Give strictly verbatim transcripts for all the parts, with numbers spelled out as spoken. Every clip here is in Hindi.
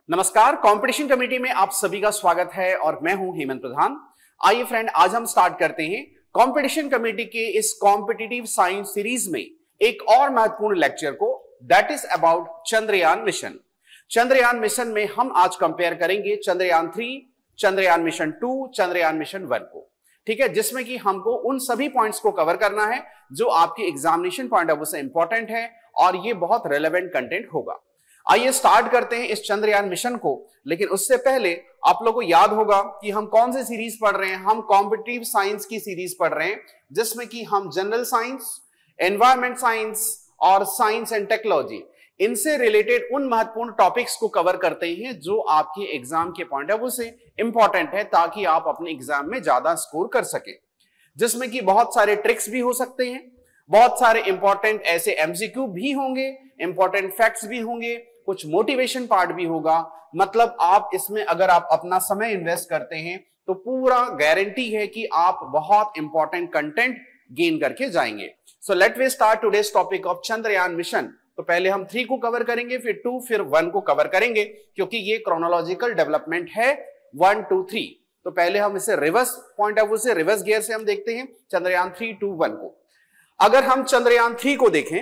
नमस्कार, कंपटीशन कमेटी में आप सभी का स्वागत है और मैं हूं हेमंत प्रधान। आइए फ्रेंड, आज हम स्टार्ट करते हैं कंपटीशन कमेटी के इस कॉम्पिटिटिव साइंस सीरीज में एक और महत्वपूर्ण लेक्चर को, that is about Chandrayaan mission. Chandrayaan mission में हम आज कंपेयर करेंगे Chandrayaan three, Chandrayaan mission two, Chandrayaan mission one को। ठीक है, जिसमें कि हमको उन सभी पॉइंट्स को कवर करना है जो आपके एग्जामिनेशन पॉइंट ऑफ व्यू से इंपॉर्टेंट है और ये बहुत रेलेवेंट कंटेंट होगा। आइए स्टार्ट करते हैं इस चंद्रयान मिशन को, लेकिन उससे पहले आप लोगों को याद होगा कि हम कौन सी सीरीज पढ़ रहे हैं। हम कॉम्पिटिटिव साइंस की सीरीज पढ़ रहे हैं, जिसमें कि हम जनरल साइंस, एनवायरमेंट साइंस और साइंस एंड टेक्नोलॉजी, इनसे रिलेटेड उन महत्वपूर्ण टॉपिक्स को कवर करते हैं जो आपके एग्जाम के पॉइंट ऑफ व्यू से इंपॉर्टेंट है, ताकि आप अपने एग्जाम में ज्यादा स्कोर कर सके। जिसमें कि बहुत सारे ट्रिक्स भी हो सकते हैं, बहुत सारे इंपॉर्टेंट ऐसे एमसीक्यू भी होंगे, इंपॉर्टेंट फैक्ट्स भी होंगे, कुछ मोटिवेशन पार्ट भी होगा। मतलब आप इसमें अगर आप अपना समय इन्वेस्ट करते हैं तो पूरा गारंटी है कि आप बहुत इंपॉर्टेंट कंटेंट गेन करके जाएंगे। So let we start today's topic of Chandrayaan mission. तो पहले हम थ्री को कवर करेंगे, फिर टू, फिर वन को कवर करेंगे, क्योंकि ये क्रोनोलॉजिकल डेवलपमेंट है वन टू थ्री। तो पहले हम इसे रिवर्स पॉइंट ऑफ व्यू से, रिवर्स गियर से हम देखते हैं चंद्रयान थ्री टू वन को। अगर हम चंद्रयान थ्री को देखें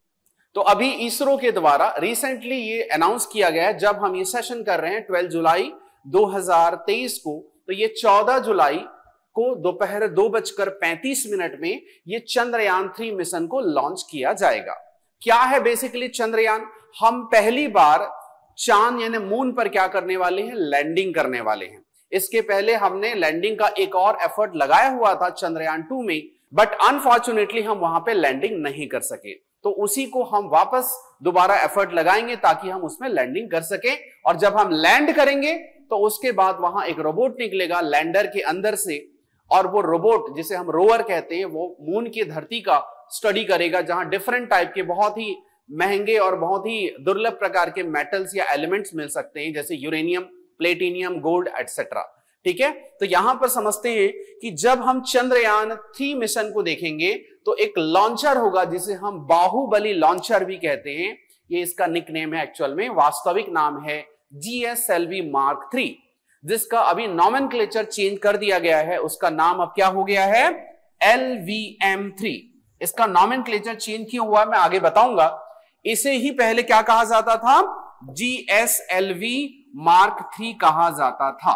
तो अभी इसरो के द्वारा रिसेंटली ये अनाउंस किया गया है, जब हम ये सेशन कर रहे हैं ट्वेल्व जुलाई दो हज़ार तेईस को, तो ये चौदह जुलाई को दोपहर दो बजकर पैंतीस मिनट में ये चंद्रयान थ्री मिशन को लॉन्च किया जाएगा। क्या है बेसिकली चंद्रयान? हम पहली बार चांद यानी मून पर क्या करने वाले हैं? लैंडिंग करने वाले हैं। इसके पहले हमने लैंडिंग का एक और एफर्ट लगाया हुआ था चंद्रयान टू में, बट अनफॉर्चुनेटली हम वहां पे लैंडिंग नहीं कर सके। तो उसी को हम वापस दोबारा एफर्ट लगाएंगे ताकि हम उसमें लैंडिंग कर सके। और जब हम लैंड करेंगे तो उसके बाद वहां एक रोबोट निकलेगा लैंडर के अंदर से, और वो रोबोट जिसे हम रोवर कहते हैं, वो मून की धरती का स्टडी करेगा, जहां डिफरेंट टाइप के बहुत ही महंगे और बहुत ही दुर्लभ प्रकार के मेटल्स या एलिमेंट्स मिल सकते हैं, जैसे यूरेनियम, प्लेटिनियम, गोल्ड एटसेट्रा। ठीक है, तो यहां पर समझते हैं कि जब हम चंद्रयान थ्री मिशन को देखेंगे तो एक लॉन्चर होगा जिसे हम बाहुबली लॉन्चर भी कहते हैं। ये इसका निकनेम है, एक्चुअल में वास्तविक नाम है G S L V mark three, जिसका अभी नॉमेनक्लेचर चेंज कर दिया गया है। उसका नाम अब क्या हो गया है? L V M three. इसका नॉमेनक्लेचर चेंज क्यों हुआ मैं आगे बताऊंगा। इसे ही पहले क्या कहा जाता था? G S L V mark three कहा जाता था।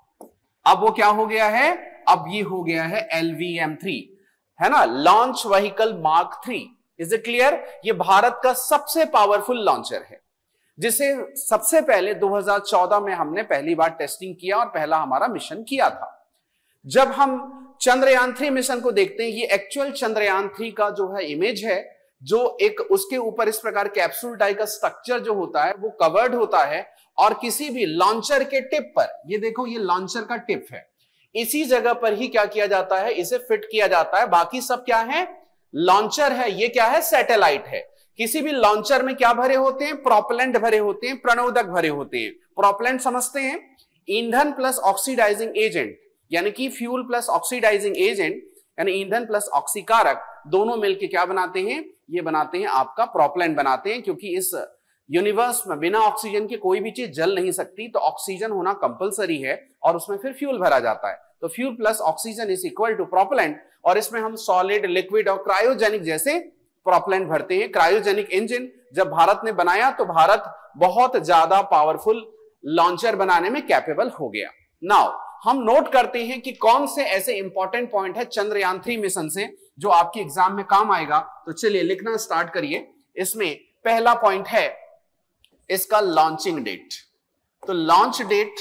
अब वो क्या हो गया है? अब ये हो गया है एल वी एम थ्री, है ना, launch vehicle mark three. Is it clear? ये भारत का सबसे पावरफुल लॉन्चर है, जिसे सबसे पहले दो हज़ार चौदह में हमने पहली बार टेस्टिंग किया और पहला हमारा मिशन किया था। जब हम चंद्रयान थ्री मिशन को देखते हैं, ये एक्चुअल चंद्रयान थ्री का जो है इमेज है, जो एक उसके ऊपर इस प्रकार कैप्सूल टाइप का स्ट्रक्चर जो होता है वो कवर्ड होता है, और किसी भी लॉन्चर के टिप पर, ये देखो ये लॉन्चर का टिप है, इसी जगह पर ही क्या किया जाता है? इसे फिट किया जाता है। बाकी सब क्या है? लॉन्चर है। ये क्या है? सैटेलाइट है। किसी भी लॉन्चर में क्या भरे होते हैं? प्रोपेलेंट भरे होते हैं, प्रणोदक भरे होते हैं। प्रोपेलेंट समझते हैं, ईंधन प्लस ऑक्सीडाइजिंग एजेंट, यानी कि फ्यूल प्लस ऑक्सीडाइजिंग एजेंट, यानी ईंधन प्लस ऑक्सीकारक, दोनों मिलकर क्या बनाते हैं? ये बनाते हैं आपका प्रोपेलेंट बनाते हैं, क्योंकि इस यूनिवर्स में बिना ऑक्सीजन के कोई भी चीज जल नहीं सकती, तो ऑक्सीजन होना कंपलसरी है और उसमें फिर फ्यूल भरा जाता है। तो fuel plus oxygen is equal to propellant, और इसमें हम सॉलिड, लिक्विड और क्रायोजेनिक जैसे प्रोपेलेंट भरते हैं। क्रायोजेनिक इंजन जब भारत ने बनाया तो भारत बहुत ज्यादा पावरफुल लॉन्चर बनाने में कैपेबल हो गया। नाउ हम नोट करते हैं कि कौन से ऐसे इंपॉर्टेंट पॉइंट है चंद्रयान थ्री मिशन से जो आपके एग्जाम में काम आएगा। तो चलिए लिखना स्टार्ट करिए। इसमें पहला पॉइंट है इसका लॉन्चिंग डेट। तो launch date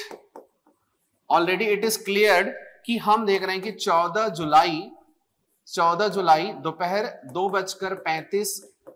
already it is cleared कि हम देख रहे हैं कि चौदह जुलाई चौदह जुलाई दोपहर दो बजकर पैंतीस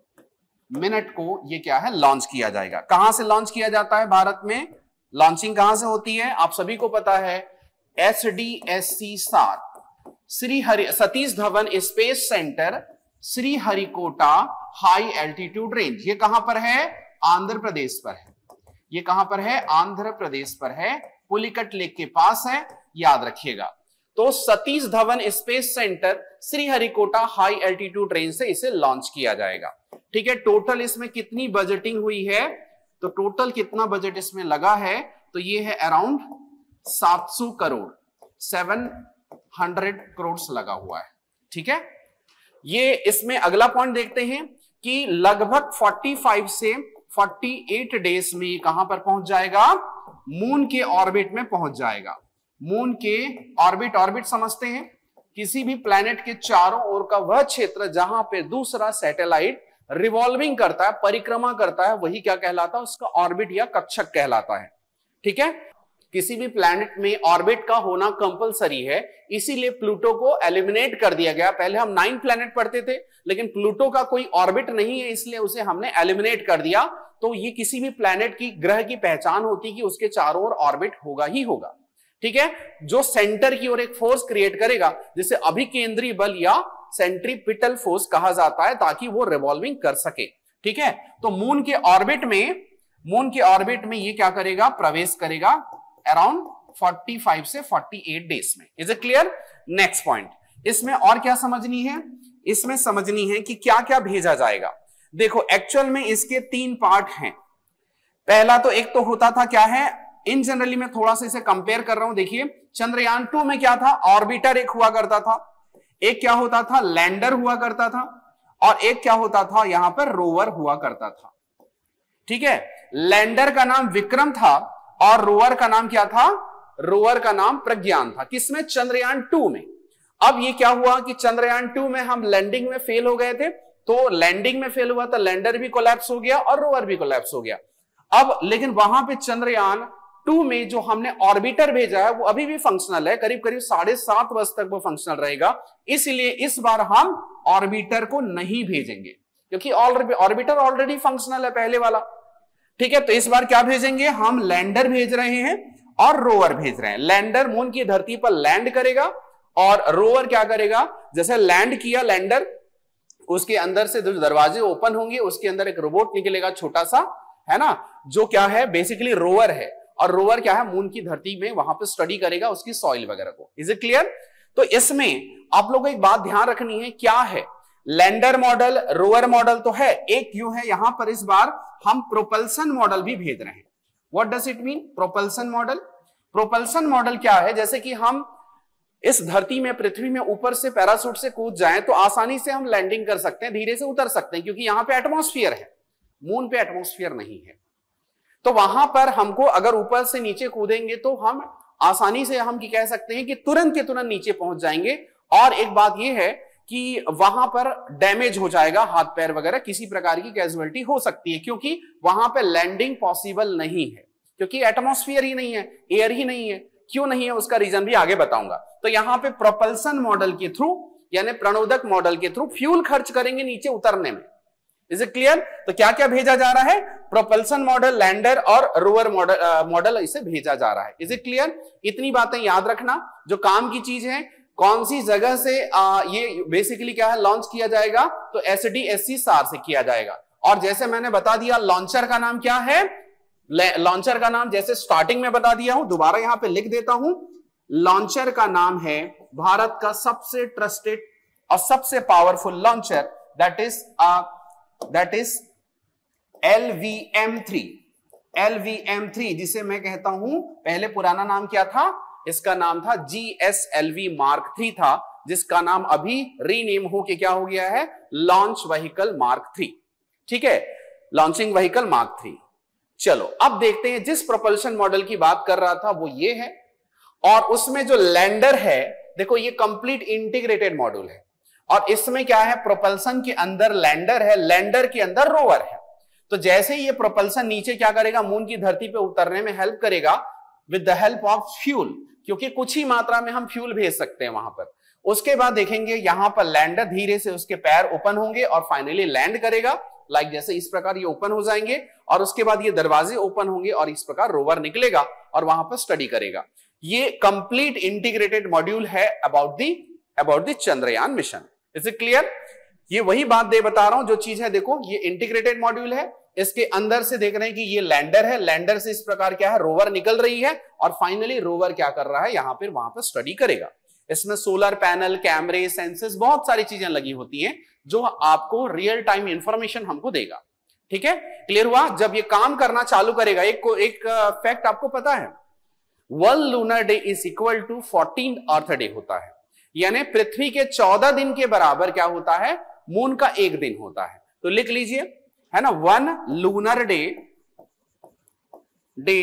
मिनट को ये क्या है? लॉन्च किया जाएगा। कहां से लॉन्च किया जाता है भारत में? लॉन्चिंग कहां से होती है? आप सभी को पता है, एस डी एस सी सात, Shri Hari Satish Dhawan space centre, Shri Harikota high altitude range. ये कहां पर है? आंध्र प्रदेश पर है। ये कहां पर है? आंध्र प्रदेश पर है, पुलिकट लेक के पास है, याद रखिएगा। तो Satish Dhawan space centre, Sriharikota high altitude range से इसे लॉन्च किया जाएगा। ठीक है, टोटल इसमें कितनी बजटिंग हुई है? तो टोटल कितना बजट इसमें लगा है, तो ये है अराउंड सात सौ करोड़, सात सौ करोड़ लगा हुआ है। ठीक है, ये इसमें अगला पॉइंट देखते हैं कि लगभग पैंतालीस से अड़तालीस डेज में ये कहां पर पहुंच जाएगा, मून के ऑर्बिट में पहुंच जाएगा। मून के ऑर्बिट, ऑर्बिट समझते हैं किसी भी प्लैनेट के चारों ओर का वह क्षेत्र जहां पे दूसरा सैटेलाइट रिवॉल्विंग करता है, परिक्रमा करता है, वही क्या कहलाता है, उसका ऑर्बिट या कक्षक कहलाता है। ठीक है, किसी भी प्लैनेट में ऑर्बिट का होना कंपलसरी है, इसीलिए प्लूटो को एलिमिनेट कर दिया गया। पहले हम नाइन प्लैनेट पढ़ते थे, लेकिन प्लूटो का कोई ऑर्बिट नहीं है, इसलिए उसे हमने एलिमिनेट कर दिया। तो ये किसी भी प्लैनेट की, ग्रह की पहचान होती कि उसके चारों ओर ऑर्बिट होगा ही होगा। ठीक है, जो सेंटर की ओर एक फोर्स क्रिएट करेगा, जिसे अभिकेंद्रीय बल या सेंट्रीपिटल फोर्स कहा जाता है, ताकि वो रिवॉल्विंग कर सके। ठीक है, तो मून के ऑर्बिट में, मून के ऑर्बिट में ये क्या करेगा, प्रवेश करेगा अराउंड पैंतालीस से अड़तालीस डेज में। Is it clear? Next point, इसमें और क्या समझनी है, इसमें समझनी है कि क्या क्या भेजा जाएगा। देखो एक्चुअल में इसके तीन पार्ट हैं। पहला तो एक तो होता था क्या है, इन जनरली मैं थोड़ा सा इसे कंपेयर कर रहा हूं। देखिए चंद्रयान टू में क्या था, ऑर्बिटर एक हुआ करता था, एक क्या होता था, लैंडर हुआ करता था, और एक क्या होता था, यहां पर रोवर हुआ करता था। ठीक है, लैंडर का नाम विक्रम था और रोवर का नाम क्या था, रोवर का नाम प्रज्ञान था। किसमें, चंद्रयान टू में। अब ये क्या हुआ कि चंद्रयान टू में हम लैंडिंग में फेल हो गए थे, तो लैंडिंग में फेल हुआ तो लैंडर भी कोलैप्स हो गया और रोवर भी कोलैप्स हो गया। अब लेकिन वहां पे चंद्रयान टू में जो हमने ऑर्बिटर भेजा है वो अभी भी फंक्शनल है, करीब करीब साढ़े सात वर्ष तक वो फंक्शनल रहेगा। इसलिए इस बार हम ऑर्बिटर को नहीं भेजेंगे, क्योंकि ऑर्बिटर ऑलरेडी फंक्शनल है पहले वाला। ठीक है, तो इस बार क्या भेजेंगे, हम लैंडर भेज रहे हैं और रोवर भेज रहे हैं। लैंडर मून की धरती पर लैंड करेगा और रोवर क्या करेगा, जैसे लैंड किया लैंडर, उसके अंदर से जो दरवाजे ओपन होंगे उसके अंदर एक रोबोट निकलेगा छोटा सा, है ना, जो क्या है बेसिकली रोवर है। और रोवर क्या है, मून की धरती में वहां पे स्टडी करेगा उसकी सॉइल वगैरह को। Is it clear? तो इसमें आप लोगों को एक बात ध्यान रखनी है, क्या है, लैंडर मॉडल, रोवर मॉडल तो है, एक क्यों है यहां पर इस बार हम प्रोपल्सन मॉडल भी भेज रहे हैं। What does it mean, propulsion model? Propulsion model क्या है, जैसे कि हम इस धरती में, पृथ्वी में ऊपर से पैराशूट से कूद जाएं तो आसानी से हम लैंडिंग कर सकते हैं, धीरे से उतर सकते हैं, क्योंकि यहां पे एटमॉस्फेयर है, मून पे एटमॉस्फेयर नहीं है। तो वहां पर हमको अगर ऊपर से नीचे कूदेंगे तो हम आसानी से हम कह सकते हैं कि तुरंत के तुरंत नीचे पहुंच जाएंगे। और एक बात यह है कि वहां पर डैमेज हो जाएगा, हाथ पैर वगैरह, किसी प्रकार की कैजुअलिटी हो सकती है, क्योंकि वहां पर लैंडिंग पॉसिबल नहीं है, क्योंकि एटमॉस्फेयर ही नहीं है, एयर ही नहीं है। क्यों नहीं है उसका रीजन भी आगे बताऊंगा। तो यहां पे प्रोपल्सन मॉडल के थ्रू, यानी प्रणोदक मॉडल के थ्रू फ्यूल खर्च करेंगे नीचे उतरने में। Is it clear? तो क्या क्या भेजा जा रहा है, प्रोपल्सन मॉडल, लैंडर और रोवर मॉडल मॉडल इसे भेजा जा रहा है। Is it clear? इतनी बातें याद रखना जो काम की चीज है। कौन सी जगह से आ, ये बेसिकली क्या है, लॉन्च किया जाएगा, तो एस डी एस सी सार से किया जाएगा। और जैसे मैंने बता दिया, लॉन्चर का नाम क्या है, लॉन्चर का नाम जैसे स्टार्टिंग में बता दिया हूं, दोबारा यहां पे लिख देता हूं। लॉन्चर का नाम है भारत का सबसे ट्रस्टेड और सबसे powerful launcher, that is that is L V M three. L V M three जिसे मैं कहता हूं, पहले पुराना नाम क्या था, इसका नाम था G S L V mark three था, जिसका नाम अभी रीनेम होके क्या हो गया है, लॉन्च व्हीकल मार्क थ्री। ठीक है, लॉन्चिंग व्हीकल मार्क थ्री। चलो अब देखते हैं, जिस प्रोपल्शन मॉडल की बात कर रहा था वो ये है, और उसमें जो लैंडर है, देखो ये कंप्लीट इंटीग्रेटेड मॉड्यूल है, और इसमें क्या है, प्रोपल्सन के अंदर लैंडर है, लैंडर के अंदर रोवर है। तो जैसे ये प्रोपल्सन नीचे क्या करेगा, मून की धरती पे उतरने में हेल्प करेगा with the help of fuel, क्योंकि कुछ ही मात्रा में हम फ्यूल भेज सकते हैं वहां पर। उसके बाद देखेंगे यहां पर लैंडर धीरे से उसके पैर ओपन होंगे और फाइनली लैंड करेगा, लाइक जैसे इस प्रकार ये ओपन हो जाएंगे, और उसके बाद ये दरवाजे ओपन होंगे और इस प्रकार रोवर निकलेगा और वहां पर स्टडी करेगा। ये कंप्लीट इंटीग्रेटेड मॉड्यूल है about the about the Chandrayaan mission. Is it clear? ये वही बात दे बता रहा हूं जो चीज है, देखो ये इंटीग्रेटेड मॉड्यूल है, इसके अंदर से देख रहे हैं कि ये लैंडर है, लैंडर से इस प्रकार क्या है, रोवर निकल रही है, और फाइनली रोवर क्या कर रहा है, यहां पर वहां पर स्टडी करेगा। इसमें सोलर पैनल, कैमरे, सेंसेस, बहुत सारी चीजें लगी होती हैं जो आपको रियल टाइम इंफॉर्मेशन हमको देगा। ठीक है, क्लियर हुआ। जब ये काम करना चालू करेगा, एक को एक फैक्ट आपको पता है, one lunar day is equal to fourteen earth day होता है, यानी पृथ्वी के चौदह दिन के बराबर क्या होता है, मून का एक दिन होता है। तो लिख लीजिए, है ना, one lunar day day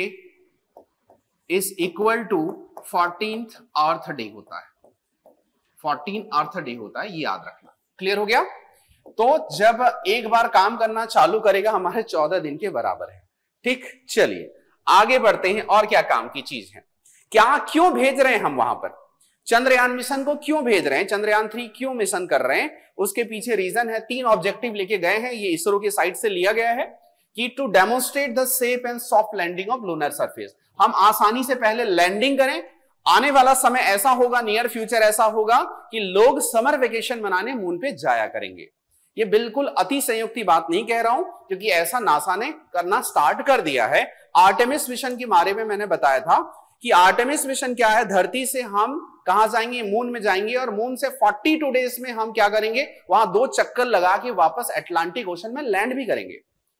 is equal to fourteen earth day होता है, फोर्टीन अर्थ डे होता है, ये याद रखना। क्लियर हो गया। तो जब एक बार काम करना चालू करेगा हमारे चौदह दिन के बराबर है। ठीक, चलिए आगे बढ़ते हैं। और क्या काम की चीज है, क्या क्यों भेज रहे हैं हम वहां पर, चंद्रयान मिशन को क्यों भेज रहे हैं, चंद्रयान थ्री क्यों मिशन कर रहे हैं, उसके पीछे रीजन है। तीन ऑब्जेक्टिव लेके गए हैं, ये इसरो की साइट से लिया गया है कि to demonstrate the safe and soft landing of lunar surface, हम आसानी से पहले लैंडिंग करें। आने वाला समय ऐसा होगा, नियर फ्यूचर ऐसा होगा कि लोग समर वेकेशन मनाने मून पे जाया करेंगे। ये बिल्कुल अति संयुक्ति बात नहीं कह रहा हूं, क्योंकि ऐसा नासा ने करना स्टार्ट कर दिया है। आर्टेमिस मिशन के बारे में मैंने बताया था कि आर्टेमिस मिशन क्या है, धरती से हम कहां जाएंगे, मून में जाएंगे, और मून से बयालीस डेज में हम क्या करेंगे, वहां दो चक्कर लगा के वापस अटलांटिक ओशन में लैंड भी करेंगे।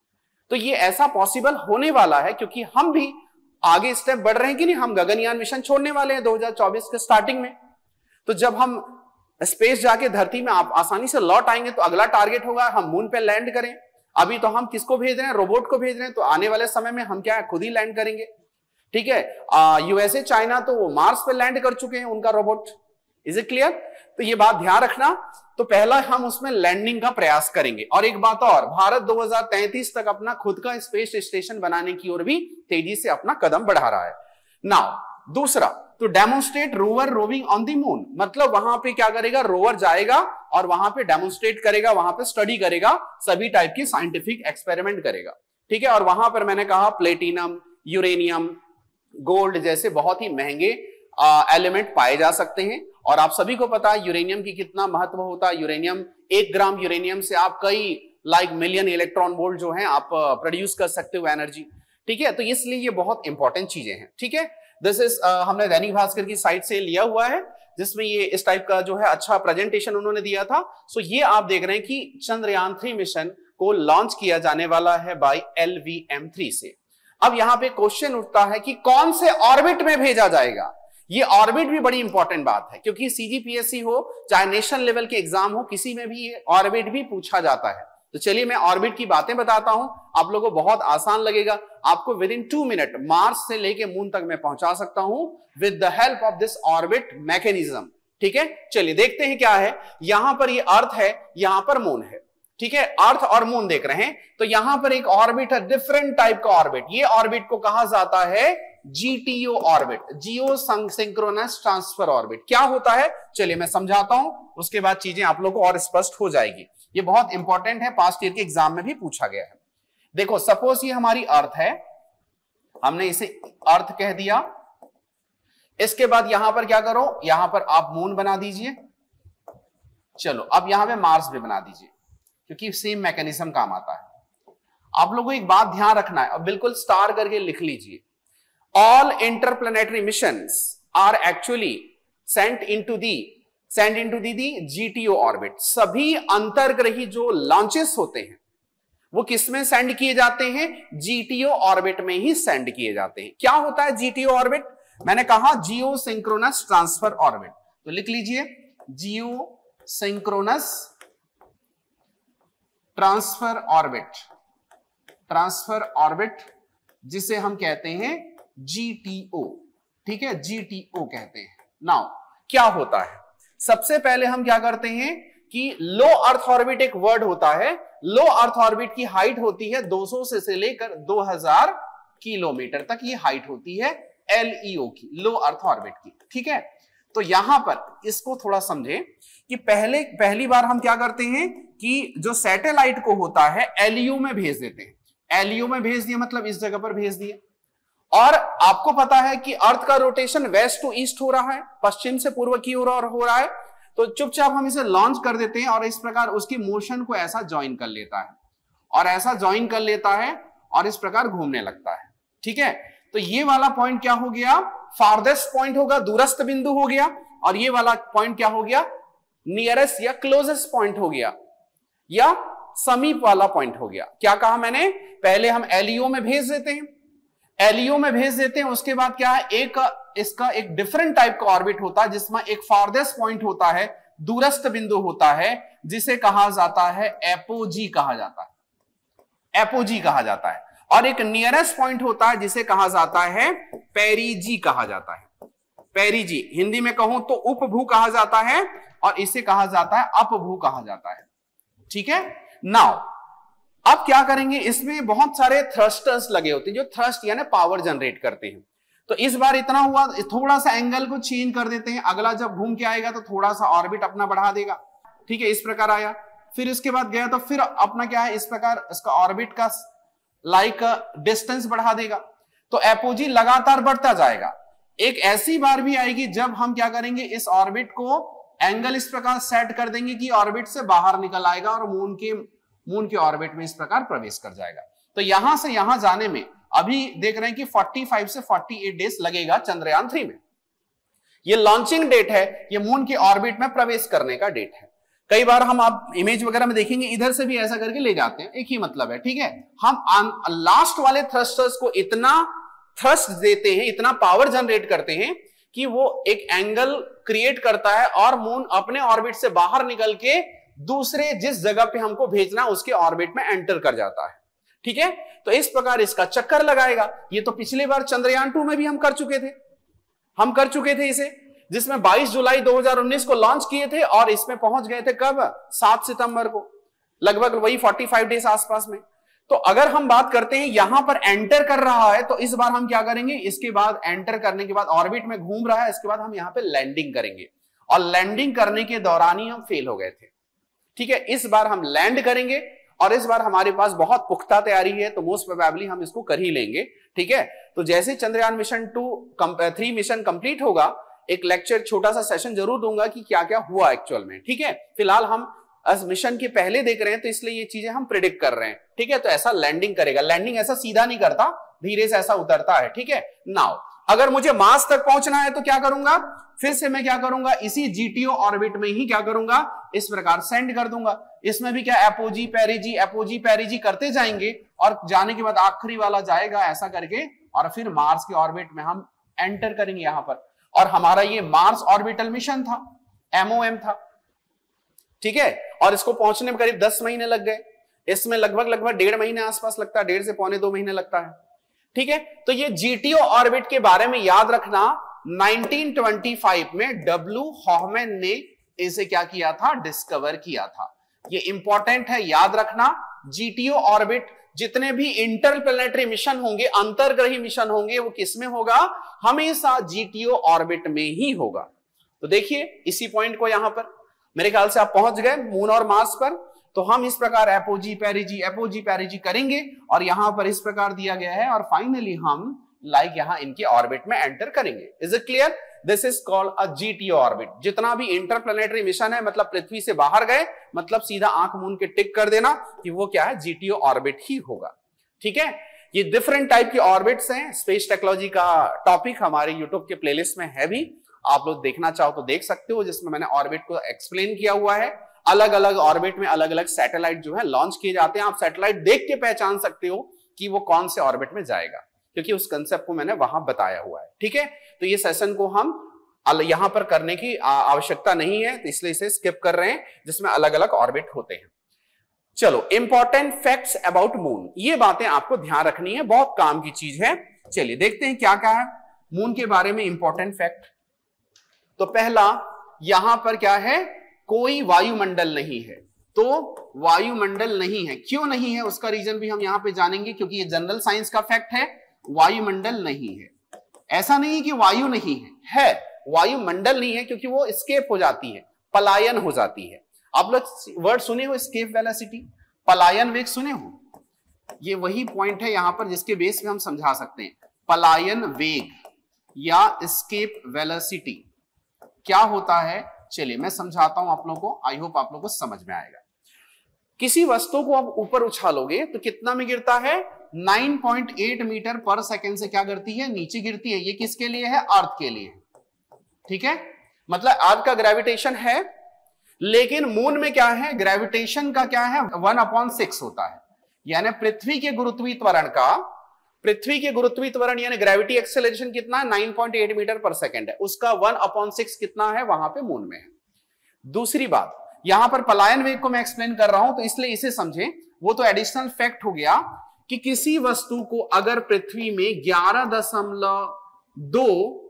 तो ये ऐसा पॉसिबल होने वाला है, क्योंकि हम भी आगे स्टेप बढ़ रहे हैं कि नहीं, हम गगनयान मिशन छोड़ने वाले हैं दो हज़ार चौबीस के स्टार्टिंग में। तो जब हम स्पेस जाके धरती में आप आसानी से लौट आएंगे, तो अगला टारगेट होगा हम मून पे लैंड करें। अभी तो हम किसको भेज रहे हैं, रोबोट को भेज रहे हैं, तो आने वाले समय में हम क्या है, खुद ही लैंड करेंगे। ठीक है, यूएसए चाइना तो मार्स पे लैंड कर चुके हैं, उनका रोबोट। Is it clear. तो ये बात ध्यान रखना। तो पहला हम उसमें लैंडिंग का प्रयास करेंगे। और एक बात और, भारत दो हज़ार तैंतीस तक अपना खुद का स्पेस स्टेशन बनाने की ओर भी तेजी से अपना कदम बढ़ा रहा है। नाउ दूसरा, तो demonstrate rover roving on the moon, मतलब वहां पे क्या करेगा, रोवर जाएगा और वहां पे डेमोन्स्ट्रेट करेगा, वहां पे स्टडी करेगा, सभी टाइप की साइंटिफिक एक्सपेरिमेंट करेगा। ठीक है, और वहां पर मैंने कहा प्लेटिनम, यूरेनियम, गोल्ड जैसे बहुत ही महंगे एलिमेंट पाए जा सकते हैं। और आप सभी को पता है यूरेनियम की कितना महत्व होता है। यूरेनियम, एक ग्राम यूरेनियम से आप कई लाइक मिलियन इलेक्ट्रॉन वोल्ट जो है आप प्रोड्यूस कर सकते हो एनर्जी। ठीक है, तो इसलिए ये बहुत इंपॉर्टेंट चीजें हैं। ठीक है, दिस इज हमने दैनिक भास्कर की साइट से लिया हुआ है, जिसमें ये इस टाइप का जो है अच्छा प्रेजेंटेशन उन्होंने दिया था। सो ये आप देख रहे हैं कि चंद्रयान थ्री मिशन को लॉन्च किया जाने वाला है by L V M three से। अब यहां पे क्वेश्चन उठता है कि कौन से ऑर्बिट में भेजा जाएगा। ये ऑर्बिट भी बड़ी इंपॉर्टेंट बात है, क्योंकि सीजीपीएससी हो चाहे नेशनल लेवल के एग्जाम हो, किसी में भी ये ऑर्बिट भी पूछा जाता है। तो चलिए मैं ऑर्बिट की बातें बताता हूं, आप लोगों को बहुत आसान लगेगा। आपको within two minute Mars से लेके मून तक मैं पहुंचा सकता हूं with the help of this orbit mechanism. ठीक है, चलिए देखते हैं क्या है। यहां पर ये अर्थ है, यहां पर मून है। ठीक है, अर्थ और मून देख रहे हैं। तो यहां पर एक ऑर्बिट है, डिफरेंट टाइप का ऑर्बिट। ये ऑर्बिट को कहा जाता है GTO orbit, geosynchronous transfer orbit. क्या होता है चलिए मैं समझाता हूं, उसके बाद चीजें आप लोगों को और स्पष्ट हो जाएगी। ये बहुत इंपॉर्टेंट है, पास्ट ईयर के एग्जाम में भी पूछा गया है। देखो सपोज ये हमारी अर्थ है, हमने इसे अर्थ कह दिया। इसके बाद यहां पर क्या करो, यहां पर आप मून बना दीजिए। चलो अब यहां पे मार्स भी बना दीजिए, क्योंकि सेम मैकेनिज्म काम आता है। आप लोगों को एक बात ध्यान रखना है, अब बिल्कुल स्टार करके लिख लीजिए। All interplanetary missions are actually sent into the send into the the GTO orbit. सभी अंतरग्रही जो लॉन्चेस होते हैं वो किसमें सेंड किए जाते हैं, जीटीओ ऑर्बिट में ही सेंड किए जाते हैं। क्या होता है जीटीओ ऑर्बिट, मैंने कहा जियो सिंक्रोनस ट्रांसफर ऑर्बिट। तो लिख लीजिए geosynchronous transfer orbit, transfer orbit जिसे हम कहते हैं जीटीओ। ठीक है, जीटीओ कहते हैं। नाउ क्या होता है, सबसे पहले हम क्या करते हैं कि लो अर्थ ऑर्बिट एक वर्ड होता है। लो अर्थ ऑर्बिट की हाइट होती है दो सौ से, से लेकर दो हज़ार किलोमीटर तक ये हाइट होती है एलईओ की, लो अर्थ ऑर्बिट की। ठीक है, तो यहां पर इसको थोड़ा समझे कि पहले पहली बार हम क्या करते हैं कि जो सैटेलाइट को होता है एलईओ में भेज देते हैं। एलईओ में भेज दिया मतलब इस जगह पर भेज दिए। और आपको पता है कि अर्थ का रोटेशन वेस्ट टू ईस्ट हो रहा है, पश्चिम से पूर्व की ओर हो रहा है। तो चुपचाप हम इसे लॉन्च कर देते हैं और इस प्रकार उसकी मोशन को ऐसा ज्वाइन कर लेता है और ऐसा ज्वाइन कर लेता है और इस प्रकार घूमने लगता है। ठीक है, तो ये वाला पॉइंट क्या हो गया, फारदेस्ट पॉइंट होगा, दूरस्थ बिंदु हो गया। और ये वाला पॉइंट क्या हो गया, नियरेस्ट या क्लोजेस्ट पॉइंट हो गया, या समीप वाला पॉइंट हो गया। क्या कहा मैंने, पहले हम एलईओ में भेज देते हैं, एलईओ में भेज देते हैं, उसके बाद क्या है, एक इसका एक डिफरेंट टाइप का ऑर्बिट होता है जिसमें एक फारदेस्ट पॉइंट होता है, दूरस्थ बिंदु होता है, जिसे कहा जाता है एपोजी कहा जाता है, एपोजी कहा जाता है, और एक नियरेस्ट पॉइंट होता है जिसे कहा जाता है पेरिजी कहा जाता है, पेरिजी। हिंदी में कहूं तो उपभू कहा जाता है और इसे कहा जाता है अपभू कहा जाता है। ठीक है, नाउ अब क्या करेंगे, इसमें बहुत सारे थ्रस्टर्स लगे होते हैं जो थ्रस्ट यानी पावर जनरेट करते हैं। तो इस बार इतना हुआ, थोड़ा सा एंगल को चेंज कर देते हैं, अगला जब घूम के आएगा तो थोड़ा सा ऑर्बिट अपना बढ़ा देगा। ठीक है, इस प्रकार आया, फिर इसके बाद गया तो फिर अपना क्या है, इस प्रकार इसका ऑर्बिट का लाइक डिस्टेंस बढ़ा देगा। तो एपोजी लगातार बढ़ता जाएगा। एक ऐसी बार भी आएगी जब हम क्या करेंगे, इस ऑर्बिट को एंगल इस प्रकार सेट कर देंगे कि ऑर्बिट से बाहर निकल आएगा और मून के मून के ऑर्बिट में इस प्रकार प्रवेश कर जाएगा। तो यहां से यहां जाने में अभी देख रहे हैं कि पैंतालीस से अड़तालीस डेज लगेगा चंद्रयान थ्री में। ये लॉन्चिंग डेट है, ये मून के ऑर्बिट में प्रवेश करने का डेट है। कई बार हम आप इमेज वगैरह में देखेंगे, इधर से भी ऐसा करके ले जाते हैं, एक ही मतलब है। ठीक है, हम लास्ट वाले थ्रस्टर्स को इतना थ्रस्ट देते हैं, इतना पावर जनरेट करते हैं कि वो एक एंगल क्रिएट करता है और मून अपने ऑर्बिट से बाहर निकल के दूसरे जिस जगह पे हमको भेजना उसके ऑर्बिट में एंटर कर जाता है। ठीक है, तो इस प्रकार इसका चक्कर लगाएगा। ये तो पिछली बार चंद्रयान टू में भी हम कर चुके थे, हम कर चुके थे इसे, जिसमें बाईस जुलाई दो हज़ार उन्नीस को लॉन्च किए थे और इसमें पहुंच गए थे कब, सात सितंबर को, लगभग वही पैंतालीस डेज आसपास में। तो अगर हम बात करते हैं यहां पर एंटर कर रहा है, तो इस बार हम क्या करेंगे, इसके बाद एंटर करने के बाद ऑर्बिट में घूम रहा है, इसके बाद हम यहां पे लैंडिंग करेंगे और लैंडिंग करने के दौरान ही हम फेल हो गए थे। ठीक है, इस बार हम लैंड करेंगे और इस बार हमारे पास बहुत पुख्ता तैयारी है, तो मोस्ट प्रोबेबली हम इसको कर ही लेंगे। ठीक है, तो जैसे Chandrayaan mission two three mission complete होगा, एक लेक्चर छोटा सा सेशन जरूर दूंगा कि क्या क्या हुआ एक्चुअल में। ठीक है, फिलहाल हम इस मिशन के पहले देख रहे हैं तो इसलिए ये चीजें हम प्रिडिक्ट कर रहे हैं। ठीक है, तो ऐसा लैंडिंग करेगा, लैंडिंग ऐसा सीधा नहीं करता, धीरे से ऐसा उतरता है। ठीक है, नाउ अगर मुझे मार्स तक पहुंचना है तो क्या करूंगा, फिर से मैं क्या करूंगा, इसी जीटीओ ऑर्बिट में ही क्या करूंगा, इस प्रकार सेंड कर दूंगा। इसमें भी क्या एपोजी पेरिजी एपोजी पेरिजी करते जाएंगे और जाने के बाद आखिरी वाला जाएगा ऐसा करके, और फिर मार्स के ऑर्बिट में हम एंटर करेंगे यहां पर। और हमारा ये मार्स ऑर्बिटल मिशन था, एमओएम था। ठीक है, और इसको पहुंचने में करीब दस महीने लग गए, इसमें लगभग लगभग डेढ़ महीने आसपास लगता है, डेढ़ से पौने दो महीने लगता है। ठीक है, तो ये जीटीओ ऑर्बिट के बारे में याद रखना, नाइनटीन ट्वेंटी फाइव में डब्ल्यू हॉफमैन ने इसे क्या किया था, डिस्कवर किया था। ये इंपॉर्टेंट है, याद रखना। जीटीओ ऑर्बिट जितने भी इंटरप्लेनेटरी मिशन होंगे, अंतरग्रही मिशन होंगे, वो किसमें होगा, हमेशा जीटीओ ऑर्बिट में ही होगा। तो देखिए इसी पॉइंट को यहां पर मेरे ख्याल से आप पहुंच गए मून और मार्स पर। तो हम इस प्रकार एपोजी पेरिजी एपोजी पेरिजी करेंगे और यहां पर इस प्रकार दिया गया है, और फाइनली हम लाइक यहां इनके ऑर्बिट में एंटर करेंगे। Is it clear? This is called a GTO orbit. जितना भी इंटरप्लेनेटरी मिशन है, मतलब पृथ्वी से बाहर गए, मतलब सीधा आंख मून के टिक कर देना कि वो क्या है, जीटीओ ऑर्बिट ही होगा। ठीक है, ये डिफरेंट टाइप के ऑर्बिट्स हैं। स्पेस टेक्नोलॉजी का टॉपिक हमारे यूट्यूब के प्लेलिस्ट में है भी, आप लोग देखना चाहो तो देख सकते हो, जिसमें मैंने ऑर्बिट को एक्सप्लेन किया हुआ है। अलग अलग ऑर्बिट में अलग अलग सैटेलाइट जो है लॉन्च किए जाते हैं। आप सैटेलाइट देख के पहचान सकते हो कि वो कौन से ऑर्बिट में जाएगा, क्योंकि उस कंसेप्ट को मैंने वहां बताया हुआ है। ठीक है, तो ये सेशन को हम यहां पर करने की आवश्यकता नहीं है, तो इसलिए इसे स्किप कर रहे हैं, जिसमें अलग अलग ऑर्बिट होते हैं। चलो, इंपॉर्टेंट फैक्ट्स अबाउट मून, ये बातें आपको ध्यान रखनी है, बहुत काम की चीज है। चलिए देखते हैं क्या क्या है मून के बारे में इंपॉर्टेंट फैक्ट। तो पहला, यहां पर क्या है, कोई वायुमंडल नहीं है। तो वायुमंडल नहीं है, क्यों नहीं है उसका रीजन भी हम यहां पे जानेंगे, क्योंकि ये जनरल साइंस का फैक्ट है। वायुमंडल नहीं है, ऐसा नहीं है कि वायु नहीं है, है वायुमंडल नहीं है, क्योंकि वो एस्केप हो जाती है, पलायन हो जाती है। आप लोग वर्ड सुने हो, एस्केप वेलोसिटी, पलायन वेग सुने हो? ये वही पॉइंट है यहां पर जिसके बेस पे हम समझा सकते हैं। पलायन वेग या एस्केप वेलोसिटी क्या होता है, चलिए मैं समझाता हूं आप लोगों को, आई होप आप लोगों को समझ में आएगा। किसी वस्तु को आप ऊपर उछालोगे तो कितना में गिरता है, नौ पॉइंट आठ मीटर पर सेकंड से क्या करती है, नीचे गिरती है। ये किसके लिए है, अर्थ के लिए। ठीक है, मतलब अर्थ का ग्रेविटेशन है, लेकिन मून में क्या है, ग्रेविटेशन का क्या है, वन अपॉन सिक्स होता है। यानी पृथ्वी के गुरुत्वीय त्वरण का, पृथ्वी के गुरुत्वीय त्वरण यानी ग्रेविटी एक्सेलरेशन कितना है, nine point eight metre per second है, उसका वन अपॉन सिक्स कितना है वहां पे मून में है। दूसरी बात, यहां पर पलायन वेग को मैं एक्सप्लेन कर रहा हूं तो इसलिए इसे समझें, वो तो एडिशनल फैक्ट हो गया कि किसी वस्तु को अगर पृथ्वी में ग्यारह दशमलव दो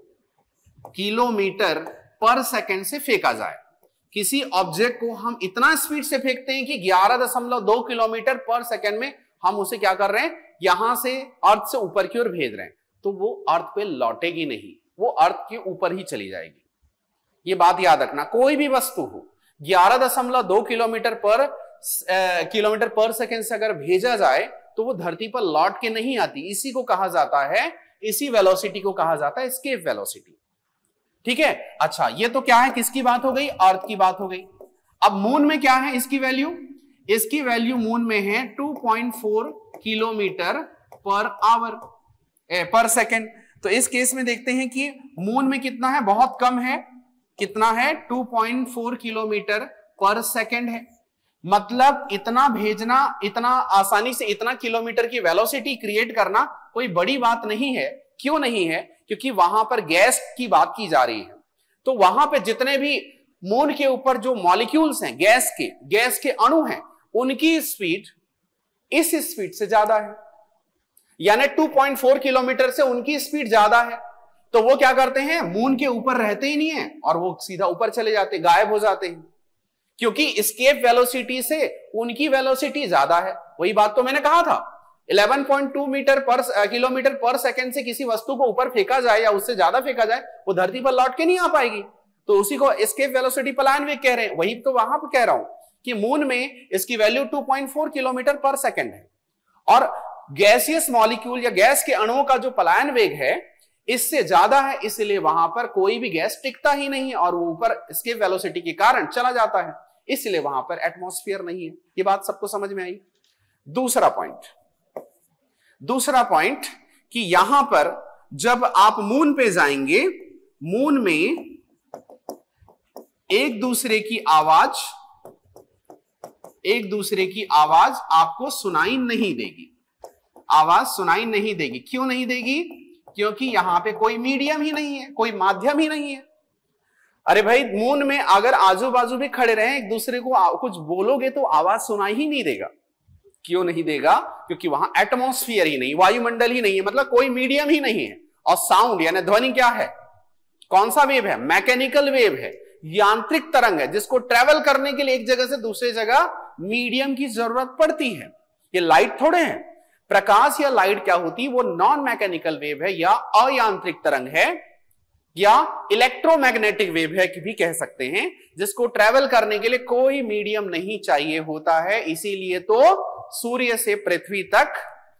किलोमीटर पर सेकेंड से फेंका जाए, किसी ऑब्जेक्ट को हम इतना स्पीड से फेंकते हैं कि ग्यारह दशमलव दो किलोमीटर पर सेकेंड में हम उसे क्या कर रहे हैं, यहां से अर्थ से ऊपर की ओर भेज रहे हैं, तो वो अर्थ पे लौटेगी नहीं, वो अर्थ के ऊपर ही चली जाएगी। ये बात याद रखना, कोई भी वस्तु हो ग्यारह दशमलव दो किलोमीटर पर किलोमीटर पर सेकेंड से अगर भेजा जाए तो वो धरती पर लौट के नहीं आती। इसी को कहा जाता है, इसी वेलोसिटी को कहा जाता है एस्केप वेलोसिटी। ठीक है, अच्छा ये तो क्या है, किसकी बात हो गई, अर्थ की बात हो गई। अब मून में क्या है इसकी वैल्यू, इसकी वैल्यू मून में है two point four kilometre per hour per second. तो इस केस में देखते हैं कि मून में कितना है, बहुत कम है, कितना है, two point four kilometre per second है। मतलब इतना भेजना, इतना आसानी से इतना किलोमीटर की वेलोसिटी क्रिएट करना कोई बड़ी बात नहीं है। क्यों नहीं है, क्योंकि वहां पर गैस की बात की जा रही है, तो वहां पे जितने भी मून के ऊपर जो मॉलिक्यूल्स हैं, गैस के गैस के अणु हैं, उनकी स्पीड इस स्पीड से ज्यादा है, यानी टू पॉइंट फोर किलोमीटर से उनकी स्पीड ज्यादा है। तो वो क्या करते हैं, मून के ऊपर रहते ही नहीं है और वो सीधा ऊपर चले जाते, गायब हो जाते हैं, क्योंकि एस्केप वेलोसिटी से उनकी वेलोसिटी ज्यादा है। वही बात तो मैंने कहा था, ग्यारह पॉइंट दो मीटर पर किलोमीटर पर सेकंड से किसी वस्तु को ऊपर फेंका जाए या उससे ज्यादा फेंका जाए, वो धरती पर लौट के नहीं आ पाएगी, तो उसी को एस्केप वेलोसिटी पलायन वेग कह रहे हैं। वही तो वहां पर कह रहा हूं कि मून में इसकी value two point four kilometre per second है, और गैसियस मॉलिक्यूल या गैस के अणुओं का जो पलायन वेग है इससे ज्यादा है, इसलिए वहां पर कोई भी गैस टिकता ही नहीं और वो ऊपर एस्केप वेलोसिटी के कारण चला जाता है, इसलिए वहां पर एटमॉस्फेयर नहीं है। ये बात सबको समझ में आई। दूसरा पॉइंट, दूसरा पॉइंट कि यहां पर जब आप मून पे जाएंगे, मून में एक दूसरे की आवाज एक दूसरे की आवाज आपको सुनाई नहीं देगी, आवाज सुनाई नहीं देगी। क्यों नहीं देगी, क्योंकि यहां पे कोई मीडियम ही नहीं है, कोई माध्यम ही नहीं है। अरे भाई, मून में अगर आजू बाजू भी खड़े रहे, एक दूसरे को कुछ बोलोगे तो आवाज सुनाई ही नहीं देगा। क्यों नहीं देगा, क्योंकि वहां एटमॉस्फेयर ही नहीं, वायुमंडल ही नहीं है, मतलब कोई मीडियम ही नहीं है। और साउंड यानी ध्वनि क्या है, कौन सा वेव है, मैकेनिकल वेव है, यांत्रिक तरंग है, जिसको ट्रेवल करने के लिए एक जगह से दूसरी जगह मीडियम की जरूरत पड़ती है। ये लाइट थोड़े हैं, प्रकाश या लाइट क्या होती है, वो नॉन मैकेनिकल वेव है या अयांत्रिक तरंग है या इलेक्ट्रोमैग्नेटिक वेव है भी कह सकते हैं, जिसको ट्रेवल करने के लिए कोई मीडियम नहीं चाहिए होता है। इसीलिए तो सूर्य से पृथ्वी तक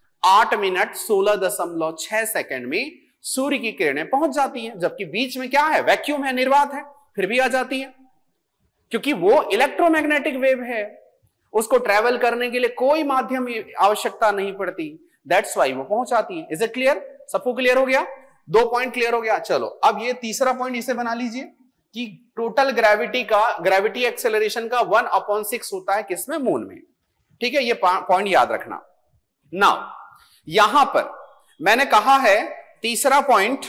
आठ मिनट सोलह दशमलव छह सेकंड में सूर्य की किरणें पहुंच जाती हैं, जबकि बीच में क्या है, वैक्यूम है, निर्वात है, फिर भी आ जाती है, क्योंकि वो इलेक्ट्रोमैग्नेटिक वेव है, उसको ट्रेवल करने के लिए कोई माध्यम आवश्यकता नहीं पड़ती, दैट्स वाई वो पहुंच आती है। इज इट क्लियर, सबको क्लियर हो गया, दो पॉइंट क्लियर हो गया। चलो अब ये तीसरा पॉइंट इसे बना लीजिए कि टोटल ग्रेविटी का, ग्रेविटी एक्सेलरेशन का वन अपॉन सिक्स होता है किसमें, मून में। ठीक है, ये पॉइंट याद रखना। नाउ यहां पर मैंने कहा है तीसरा पॉइंट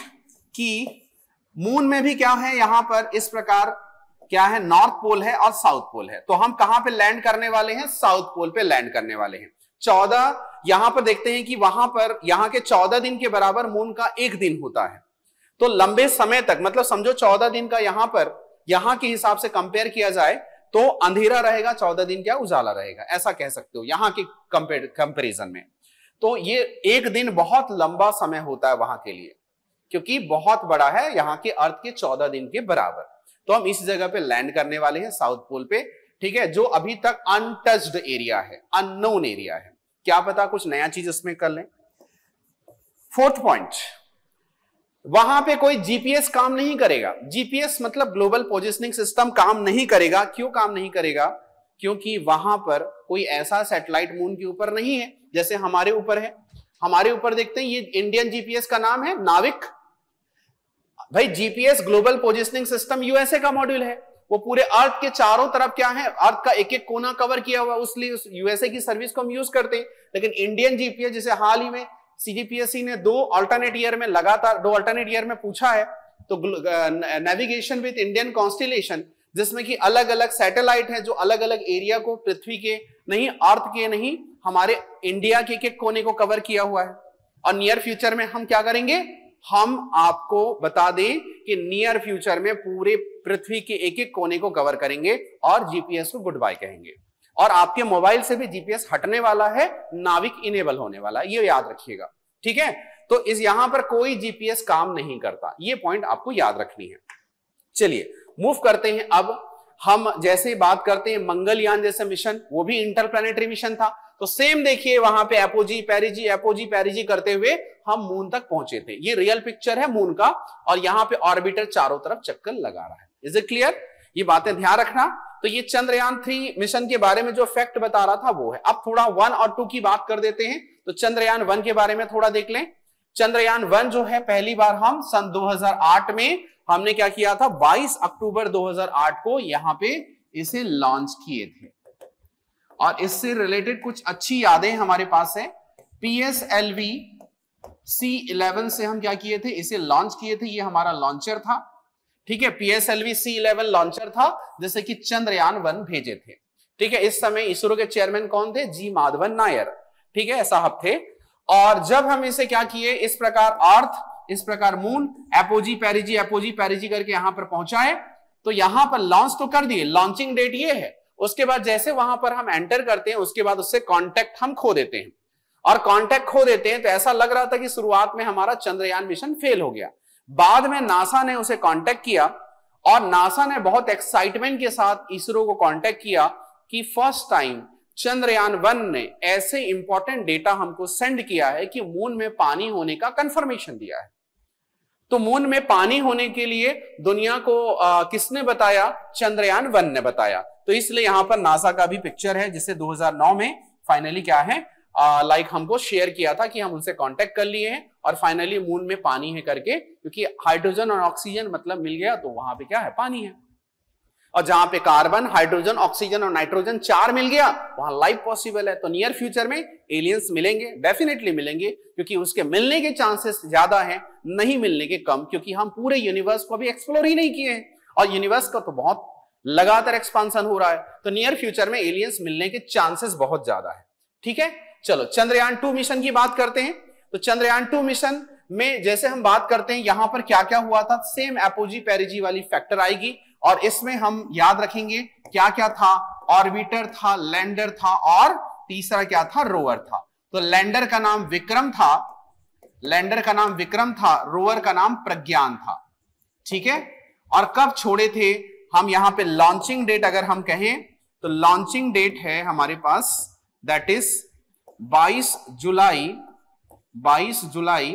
कि मून में भी क्या है, यहां पर इस प्रकार क्या है, नॉर्थ पोल है और साउथ पोल है। तो हम कहां पे लैंड करने वाले हैं, साउथ पोल पे लैंड करने वाले हैं। चौदह यहां पर देखते हैं कि वहां पर यहां के चौदह दिन के बराबर मून का एक दिन होता है। तो लंबे समय तक, मतलब समझो चौदह दिन का यहां पर यहां के हिसाब से कंपेयर किया जाए तो अंधेरा रहेगा, चौदह दिन क्या उजाला रहेगा, ऐसा कह सकते हो यहां के कंपेरिजन में। तो ये एक दिन बहुत लंबा समय होता है वहां के लिए, क्योंकि बहुत बड़ा है, यहां के अर्थ के चौदह दिन के बराबर। तो हम इस जगह पे लैंड करने वाले हैं, साउथ पोल पे। ठीक है, जो अभी तक अनटच्ड एरिया है, अननोन एरिया है, क्या पता कुछ नया चीज इसमें कर लें। फोर्थ पॉइंट, वहां पे कोई जीपीएस काम नहीं करेगा। जीपीएस मतलब ग्लोबल पोजिशनिंग सिस्टम काम नहीं करेगा। क्यों काम नहीं करेगा, क्योंकि वहां पर कोई ऐसा सैटेलाइट मून के ऊपर नहीं है जैसे हमारे ऊपर है। हमारे ऊपर देखते हैं, ये इंडियन जीपीएस का नाम है नाविक। भाई GPS global positioning system USA का मॉड्यूल है, वो पूरे अर्थ के चारों तरफ क्या है, अर्थ का एक एक कोना कवर किया हुआ, उसलिए उस यूएसए की सर्विस को हम यूज करते हैं। लेकिन इंडियन जीपीएस जैसे हाल ही में सीजीपीएससी ने दो अल्टरनेट ईयर में लगातार दो अल्टरनेट ईयर में पूछा है, तो नेविगेशन विद इंडियन कॉन्स्टिलेशन, जिसमें कि अलग अलग सैटेलाइट है जो अलग अलग एरिया को, पृथ्वी के नहीं, अर्थ के नहीं, हमारे इंडिया के एक एक कोने को कवर किया हुआ है। और नियर फ्यूचर में हम क्या करेंगे, हम आपको बता दें कि नियर फ्यूचर में पूरे पृथ्वी के एक एक कोने को कवर करेंगे और जीपीएस को गुड बाय कहेंगे। और आपके मोबाइल से भी जीपीएस हटने वाला है, नाविक इनेबल होने वाला है, ये याद रखिएगा, ठीक है। तो इस यहां पर कोई जीपीएस काम नहीं करता, ये पॉइंट आपको याद रखनी है। चलिए मूव करते हैं। अब हम जैसे बात करते हैं मंगलयान जैसे मिशन, वो भी इंटरप्लैनेटरी मिशन था, तो सेम देखिए वहां पे एपोजी पेरिजी एपोजी पेरिजी करते हुए हम मून तक पहुंचे थे। ये रियल पिक्चर है मून का, और यहां पे ऑर्बिटर चारों तरफ चक्कर लगा रहा है। Is it clear? ये बातें ध्यान रखना। तो ये चंद्रयान थ्री मिशन के बारे में जो फैक्ट बता रहा था वो है। अब थोड़ा वन और टू की बात कर देते हैं। तो चंद्रयान वन के बारे में थोड़ा देख लें। चंद्रयान वन जो है, पहली बार हम सन दो हज़ार आठ में हमने क्या किया था, बाईस अक्टूबर दो हज़ार आठ को यहां पे इसे लॉन्च किए थे। और इससे रिलेटेड कुछ अच्छी यादें हमारे पास है। पीएसएलवी सी इलेवन से हम क्या किए थे, इसे लॉन्च किए थे। ये हमारा लॉन्चर था, ठीक है। पीएसएलवी सी इलेवन लॉन्चर था जैसे कि चंद्रयान वन भेजे थे, ठीक है। इस समय इसरो के चेयरमैन कौन थे, जी माधवन नायर, ठीक है, साहब थे। और जब हम इसे क्या किए, इस प्रकार अर्थ, इस प्रकार moon, apogee perigee apogee perigee करके यहां पर पहुंचाए, तो यहां पर लॉन्च तो कर दिए, लॉन्चिंग डेट ये है। उसके बाद जैसे वहां पर हम एंटर करते हैं, उसके बाद उससे कांटेक्ट हम खो देते हैं। और कांटेक्ट खो देते हैं तो ऐसा लग रहा था कि शुरुआत में हमारा चंद्रयान मिशन फेल हो गया। बाद में नासा ने उसे कांटेक्ट किया, और नासा ने बहुत एक्साइटमेंट के साथ इसरो को कांटेक्ट किया कि फर्स्ट टाइम चंद्रयान वन ने ऐसे इंपॉर्टेंट डेटा हमको सेंड किया है कि मून में पानी होने का कंफर्मेशन दिया है। तो मून में पानी होने के लिए दुनिया को आ, किसने बताया, चंद्रयान वन ने बताया। तो इसलिए यहां पर नासा का भी पिक्चर है, जिसे दो हज़ार नौ में फाइनली क्या है, लाइक हमको शेयर किया था कि हम उनसे कांटेक्ट कर लिए हैं और फाइनली मून में पानी है करके, क्योंकि हाइड्रोजन और ऑक्सीजन मतलब मिल गया, तो वहां पे क्या है, पानी है। और जहां पे कार्बन, हाइड्रोजन, ऑक्सीजन और नाइट्रोजन चार मिल गया, वहां लाइफ पॉसिबल है। तो नियर फ्यूचर में एलियंस मिलेंगे, डेफिनेटली मिलेंगे, क्योंकि उसके मिलने के चांसेस ज्यादा हैं, नहीं मिलने के कम, क्योंकि हम पूरे यूनिवर्स को अभी एक्सप्लोर ही नहीं किए हैं, और यूनिवर्स का तो बहुत लगातार एक्सपांसन हो रहा है। तो नियर फ्यूचर में एलियंस मिलने के चांसेस बहुत ज्यादा है, ठीक है। चलो चंद्रयान टू मिशन की बात करते हैं। तो चंद्रयान टू मिशन में जैसे हम बात करते हैं, यहां पर क्या क्या हुआ था, सेम एपोजी पेरिजी वाली फैक्टर आएगी, और इसमें हम याद रखेंगे क्या क्या था, ऑर्बिटर था, लैंडर था, और तीसरा क्या था, रोवर था। तो लैंडर का नाम विक्रम था, लैंडर का नाम विक्रम था, रोवर का नाम प्रज्ञान था, ठीक है। और कब छोड़े थे हम, यहां पे लॉन्चिंग डेट अगर हम कहें तो लॉन्चिंग डेट है हमारे पास, दैट इज बाईस जुलाई बाईस जुलाई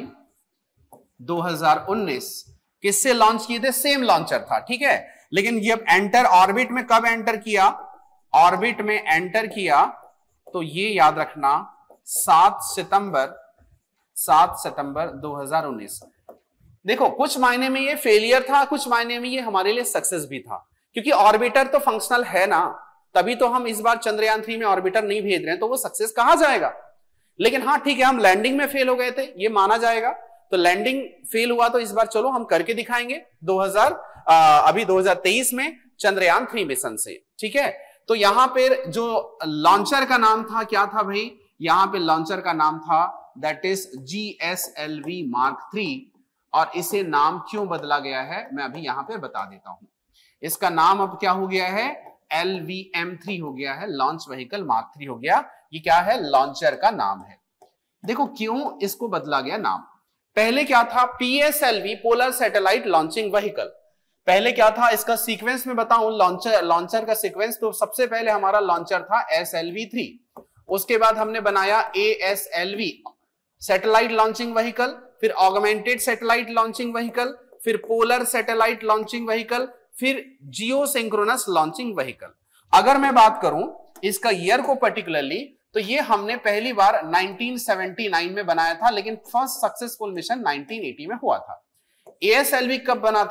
दो हज़ार उन्नीस। किससे लॉन्च किए थे, सेम लॉन्चर था, ठीक है। लेकिन जब एंटर ऑर्बिट में कब एंटर किया, ऑर्बिट में एंटर किया तो ये याद रखना सात सितंबर सात सितंबर दो हज़ार उन्नीस। देखो कुछ मायने में ये फेलियर था, कुछ मायने में ये हमारे लिए सक्सेस भी था, क्योंकि ऑर्बिटर तो फंक्शनल है ना, तभी तो हम इस बार चंद्रयान थ्री में ऑर्बिटर नहीं भेज रहे हैं, तो वो सक्सेस कहा जाएगा। लेकिन हाँ ठीक है, हम लैंडिंग में फेल हो गए थे, ये माना जाएगा। तो लैंडिंग फेल हुआ, तो इस बार चलो हम करके दिखाएंगे दो हज़ार अभी दो हज़ार तेईस में चंद्रयान थ्री मिशन से, ठीक है। तो यहां पर जो लॉन्चर का नाम था, क्या था भाई, यहां पे लॉन्चर का नाम था that is G S L V mark three. और इसे नाम क्यों बदला गया है मैं अभी यहां पे बता देता हूं। इसका नाम अब क्या हो गया है, एल वी एम थ्री हो गया है, लॉन्च व्हीकल मार्क थ्री हो गया। ये क्या है, लॉन्चर का नाम है। देखो क्यों इसको बदला गया नाम। पहले क्या था, PSLV polar satellite launching vehicle. पहले क्या था, इसका सीक्वेंस में बताऊं, लॉन्चर लॉन्चर का सीक्वेंस, तो सबसे पहले हमारा लॉन्चर था एस एल वी थ्री। उसके बाद हमने बनाया A S L V satellite launching vehicle, फिर ऑगमेंटेड सैटेलाइट लॉन्चिंग व्हीकल, फिर पोलर सैटेलाइट लॉन्चिंग व्हीकल, फिर जियो सिंक्रोनस लॉन्चिंग व्हीकल। अगर मैं बात करूं इसका ईयर को पर्टिकुलरली, तो ये हमने पहली बार नाइनटीन सेवेंटी नाइन में बनाया था, लेकिन first successful mission nineteen eighty में हुआ था। ए एस एल वी कब बना था,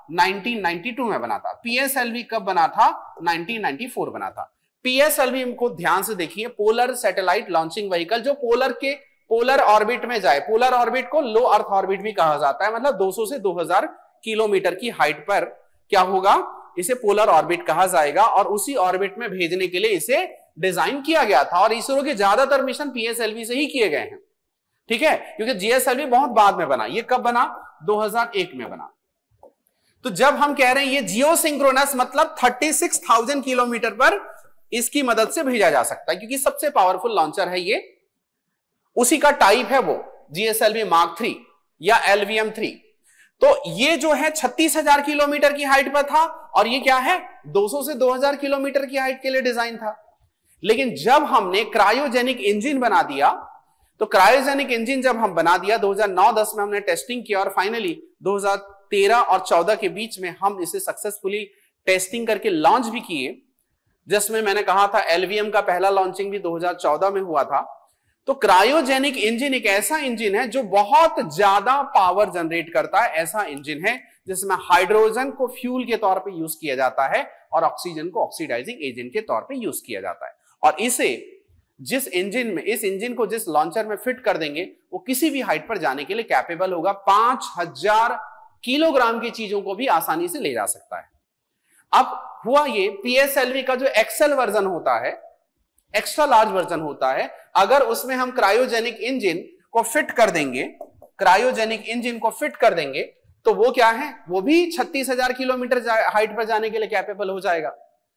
नाइनटीन नाइंटी टू में बना था। पीएसएलवी कब बना था? नाइनटीन नाइंटी फोर बना था। पीएसएलवी को ध्यान से देखिए, पोलर सैटेलाइट लॉन्चिंग व्हीकल, जो पोलर के पोलर ऑर्बिट में जाए। पोलर ऑर्बिट को लो अर्थ ऑर्बिट भी कहा जाता है, मतलब दो सौ से दो हज़ार किलोमीटर की हाइट पर क्या होगा, इसे पोलर ऑर्बिट कहा जाएगा। और उसी ऑर्बिट में भेजने के लिए इसे डिजाइन किया गया था और इसरो के ज्यादातर मिशन पीएसएलवी से ही किए गए हैं, ठीक है, क्योंकि जीएसएलवी बहुत बाद में बना। ये कब बना? दो हज़ार एक में बना। तो जब हम कह रहे हैं ये जियोसिंक्रोनस, मतलब छत्तीस हज़ार किलोमीटर पर इसकी मदद से भेजा जा सकता है, क्योंकि सबसे पावरफुल लॉन्चर है ये, उसी का टाइप है वो जीएसएलवी मार्क थ्री या एलवीएम थ्री। तो ये जो है छत्तीस हज़ार किलोमीटर की हाइट पर था और ये क्या है, दो सौ से दो हज़ार किलोमीटर की हाइट के लिए डिजाइन था। लेकिन जब हमने क्रायोजेनिक इंजन बना दिया, तो क्रायोजेनिक इंजन जब हम बना दिया दो हज़ार नौ दस में हमने टेस्टिंग किया और फाइनली दो हज़ार तेरह और चौदह के बीच में हम इसे सक्सेसफुली टेस्टिंग करके लॉन्च भी किए, जिसमें मैंने कहा था एलवीएम का पहला लॉन्चिंग भी दो हज़ार चौदह में हुआ था। तो क्रायोजेनिक इंजन एक ऐसा इंजन है जो बहुत ज्यादा पावर जनरेट करता है, ऐसा इंजन है जिसमें हाइड्रोजन को फ्यूल के तौर पे यूज किया जाता है और ऑक्सीजन को ऑक्सीडाइजिंग एजेंट के तौर पे यूज किया जाता है। और इसे जिस इंजन में, इस इंजन को जिस लॉन्चर में फिट कर देंगे, वो किसी भी हाइट पर जाने के लिए कैपेबल होगा। पांच हजार किलोग्राम की चीजों को भी आसानी से ले जा सकता है। अब हुआ ये, पीएसएलवी का जो एक्सेल वर्जन होता है, एक्स्ट्रा लार्ज वर्जन होता है, अगर उसमें हम क्रायोजेनिक इंजन को फिट कर देंगे, क्रायोजेनिक इंजन को फिट कर देंगे, तो वो क्या है, वो भी छत्तीस हज़ार किलोमीटर हाइट पर जाने के लिए कैपेबल हो जाएगा।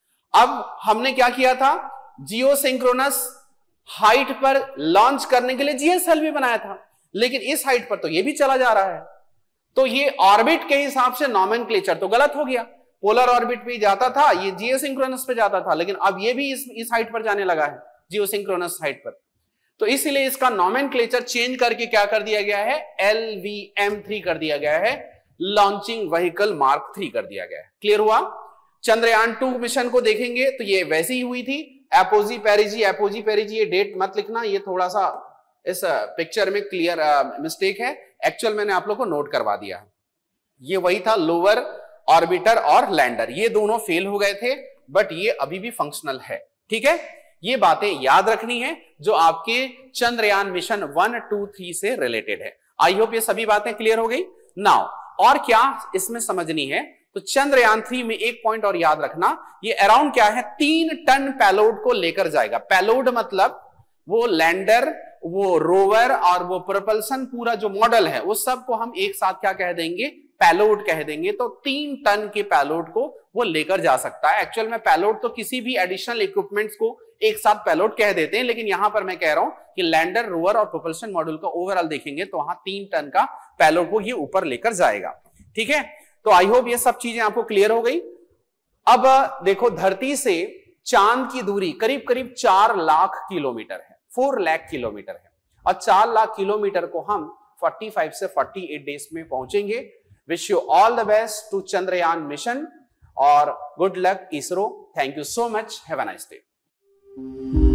अब हमने क्या किया था, जियोसिंक्रोनस हाइट पर लॉन्च करने के लिए जीएसएलवी बनाया था, लेकिन इस हाइट पर तो ये भी चला जा रहा है। तो ये ऑर्बिट के हिसाब से नॉमेनक्लेचर तो गलत हो गया। पोलर ऑर्बिट पे जाता था, ये जियोसिंक्रोनस पे जाता था, लेकिन अब ये भी इस इस हाइट पर जाने लगा है, जियोसिंक्रोनस हाइट पर। तो इसलिए इसका नॉमेनक्लेचर चेंज करके क्या कर दिया गया है, एल वी एम थ्री कर दिया गया है, लॉन्चिंग व्हीकल मार्क थ्री कर दिया गया है। क्लियर हुआ? चंद्रयान टू मिशन को देखेंगे तो ये वैसी ही हुई थी, एपोजी पेरिजी, एपोजी पेरिजी, ये डेट मत लिखना, ये थोड़ा सा इस पिक्चर में क्लियर मिस्टेक है, एक्चुअल मैंने आप लोग को नोट करवा दिया। ये वही था, लोअर ऑर्बिटर और लैंडर, ये दोनों फेल हो गए थे, बट ये अभी भी फंक्शनल है, ठीक है। ये बातें याद रखनी है जो आपके Chandrayaan mission one two three से रिलेटेड है। आई होप ये सभी बातें क्लियर हो गई। नाउ और क्या इसमें समझनी है, तो चंद्रयान थ्री में एक पॉइंट और याद रखना, ये अराउंड क्या है, तीन टन पेलोड को लेकर जाएगा। पेलोड मतलब वो लैंडर, वो रोवर और वो प्रोपल्सन, पूरा जो मॉडल है वो सब को हम एक साथ क्या कह देंगे, पेलोड कह देंगे। तो तीन टन के पेलोड को वो लेकर जा सकता है। एक्चुअल में पेलोड तो किसी भी एडिशनल इक्विपमेंट्स को एक साथ पेलोड कह देते हैं, लेकिन यहां पर मैं कह रहा हूं कि लैंडर, रोवर और प्रोपल्सन मॉड्यूल का ओवरऑल देखेंगे तो वहां तीन टन का पेलोड को ये ऊपर लेकर जाएगा, ठीक है। तो आई होप ये सब चीजें आपको क्लियर हो गई। अब देखो, धरती से चांद की दूरी करीब करीब चार लाख किलोमीटर है, फोर लाख किलोमीटर है, और चार लाख किलोमीटर को हम पैंतालीस से अड़तालीस डेज में पहुंचेंगे। Wish you all the best to Chandrayaan mission और good luck ISRO. Thank you so much, have a nice day.